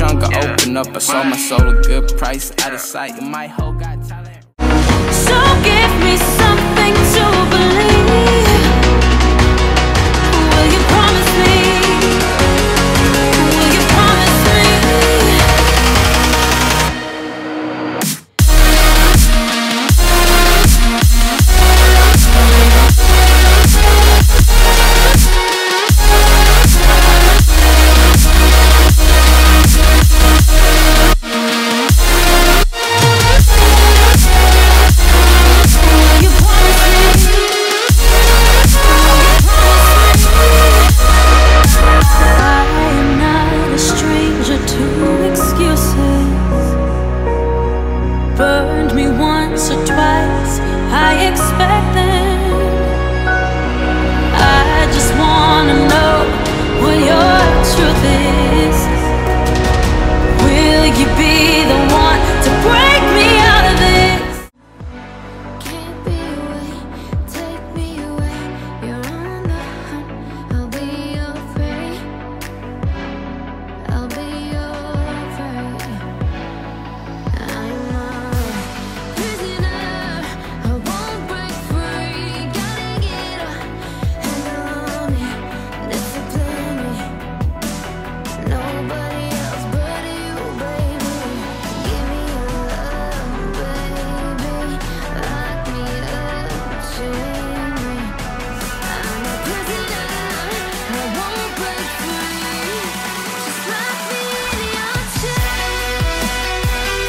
trunk, I open up. I sold my soul a good price, out of sight. And my hoe got talent. So give me something to believe. Will you promise me? Will you promise me? Burned me once or twice, I expect them. I just wanna know what your truth is. Will you be the one to break me out of this? Can't be away, take me away. You're on the hunt, I'll be your prey. I'll be your prey. I'm a prisoner, I won't break free. Gotta get up, handle me, discipline me. Nobody else but you, baby. Give me your love, baby. Lock me up, chain me. I'm a prisoner, I won't break free. Just lock me in your chains.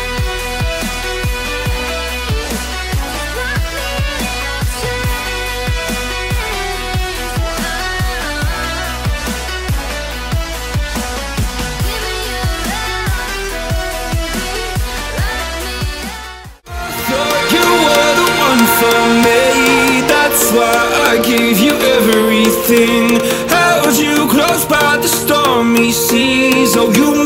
Lock me in your chains. Give me your love, baby. Lock me up. Thought you were the one for me, that's why I gave you everything. Held you close by the stormy seas. Oh, you